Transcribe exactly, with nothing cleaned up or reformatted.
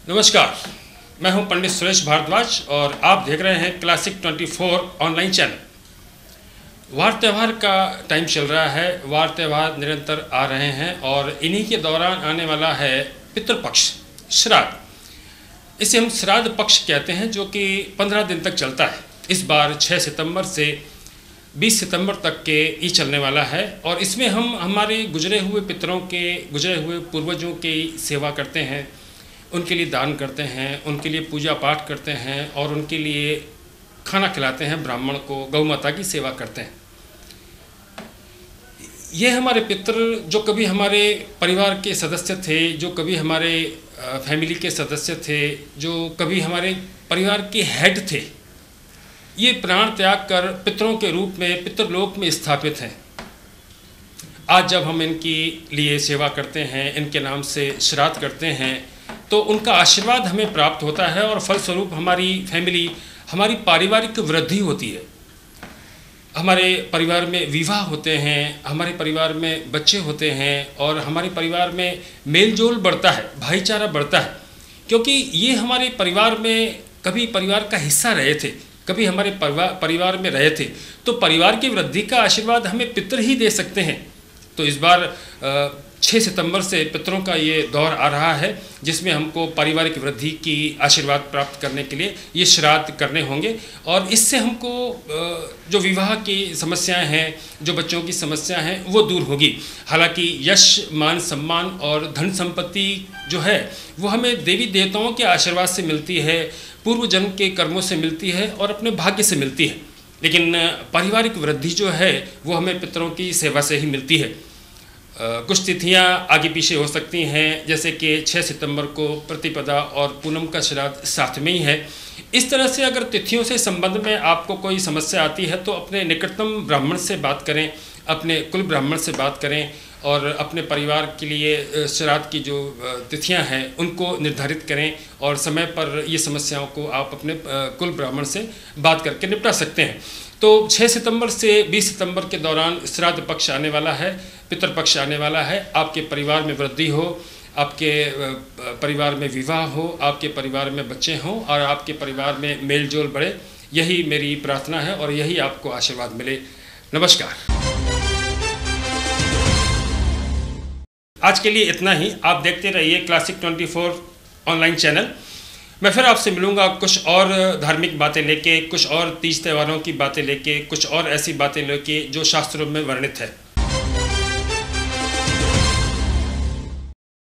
नमस्कार, मैं हूं पंडित सुरेश भारद्वाज और आप देख रहे हैं क्लासिक चौबीस ऑनलाइन चैनल। वार त्यौहार का टाइम चल रहा है, वार त्यौहार निरंतर आ रहे हैं और इन्हीं के दौरान आने वाला है पितृपक्ष, श्राद्ध। इसे हम श्राद्ध पक्ष कहते हैं, जो कि पंद्रह दिन तक चलता है। इस बार छह सितंबर से बीस सितंबर तक के ये चलने वाला है और इसमें हम हमारे गुजरे हुए पितरों के, गुजरे हुए पूर्वजों की सेवा करते हैं, उनके लिए दान करते हैं, उनके लिए पूजा पाठ करते हैं और उनके लिए खाना खिलाते हैं, ब्राह्मण को, गौ माता की सेवा करते हैं। ये हमारे पितृ जो कभी हमारे परिवार के सदस्य थे, जो कभी हमारे फैमिली के सदस्य थे, जो कभी हमारे परिवार के हेड थे, ये प्राण त्याग कर पितरों के रूप में पितृलोक में स्थापित हैं। आज जब हम इनकी लिए सेवा करते हैं, इनके नाम से श्राद्ध करते हैं, तो उनका आशीर्वाद हमें प्राप्त होता है और फलस्वरूप हमारी फैमिली, हमारी पारिवारिक वृद्धि होती है। हमारे परिवार में विवाह होते हैं, हमारे परिवार में बच्चे होते हैं और हमारे परिवार में मेलजोल बढ़ता है, भाईचारा बढ़ता है, क्योंकि ये हमारे परिवार में कभी परिवार का हिस्सा रहे थे, कभी हमारे परिवार परिवार में रहे थे। तो परिवार की वृद्धि का आशीर्वाद हमें पितृ ही दे सकते हैं। तो इस बार छह सितंबर से पितरों का ये दौर आ रहा है, जिसमें हमको पारिवारिक वृद्धि की आशीर्वाद प्राप्त करने के लिए ये श्राद्ध करने होंगे और इससे हमको जो विवाह की समस्याएं हैं, जो बच्चों की समस्याएं हैं, वो दूर होगी। हालांकि यश, मान, सम्मान और धन संपत्ति जो है वो हमें देवी देवताओं के आशीर्वाद से मिलती है, पूर्व जन्म के कर्मों से मिलती है और अपने भाग्य से मिलती है। लेकिन पारिवारिक वृद्धि जो है वो हमें पितरों की सेवा से ही मिलती है। Uh, कुछ तिथियां आगे पीछे हो सकती हैं, जैसे कि छह सितंबर को प्रतिपदा और पूनम का श्राद्ध साथ में ही है। इस तरह से अगर तिथियों से संबंध में आपको कोई समस्या आती है तो अपने निकटतम ब्राह्मण से बात करें, अपने कुल ब्राह्मण से बात करें और अपने परिवार के लिए श्राद्ध की जो तिथियां हैं उनको निर्धारित करें और समय पर ये समस्याओं को आप अपने कुल ब्राह्मण से बात करके निपटा सकते हैं। तो छह सितंबर से बीस सितंबर के दौरान श्राद्ध पक्ष आने वाला है, पितृपक्ष आने वाला है। आपके परिवार में वृद्धि हो, आपके परिवार में विवाह हो, आपके परिवार में बच्चे हों और आपके परिवार में मेलजोल बढ़े, यही मेरी प्रार्थना है और यही आपको आशीर्वाद मिले। नमस्कार। आज के लिए इतना ही। आप देखते रहिए क्लासिक चौबीस ऑनलाइन चैनल। मैं फिर आपसे मिलूंगा कुछ और धार्मिक बातें लेके, कुछ और तीज त्योहारों की बातें लेके, कुछ और ऐसी बातें लेके जो शास्त्रों में वर्णित है।